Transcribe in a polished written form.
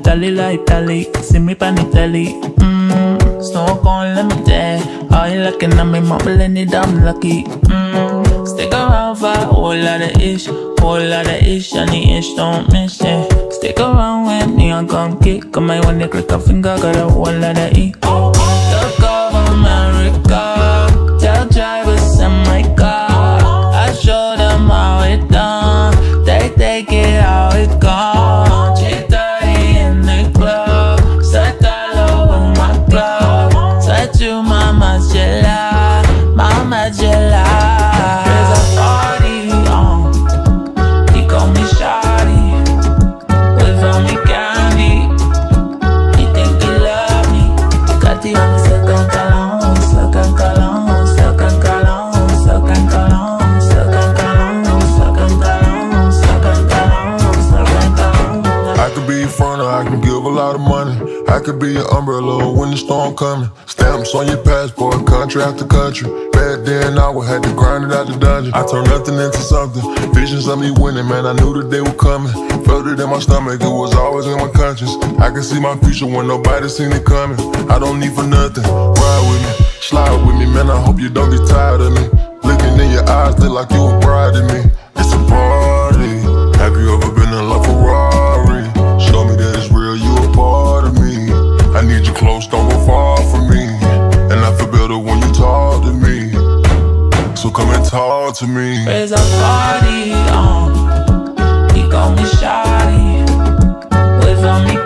Italy like Italy. See me pan Italy. Smoke on, let me die. All you looking at me, mumbling it, I'm lucky. Stick around for a whole lot of ish. Whole lot of ish, and the ish don't miss it. Stick around with me, I'm gon' kick. Come on, when they click a finger, got a whole lot of E. Look over America. Tell drivers send my car. I show them how it done. They take it how it gone. 3:30 in the club. Sweat all over my glove. Sweat to Mama Jella. Mama Jella. There's a party on. He call me Shawty. With me candy. He think he love me. Got the only second cologne. Second cologne. Second cologne. Second cologne. Second cologne. Second cologne. Second cologne. Second cologne. I could be your front or I can give a lot of money. I could be your umbrella when the storm coming. Stamps on your passport, country after country. Back then I would have to grind it out the dungeon. I turned nothing into something. Visions of me winning, man, I knew that they were coming. Felt it in my stomach, it was always in my conscience. I could see my future when nobody seen it coming. I don't need for nothing, ride with me, slide with me, man, I hope you don't get tired of me. Looking in your eyes, look like you a bride to me. It's a party. Have you ever been in love Ferrari? Show me that it's real, you a part of me. I need you close, don't go far from me. And I feel better when you talk to me. So come and talk to me. There's a party on. He call me Shawty. With me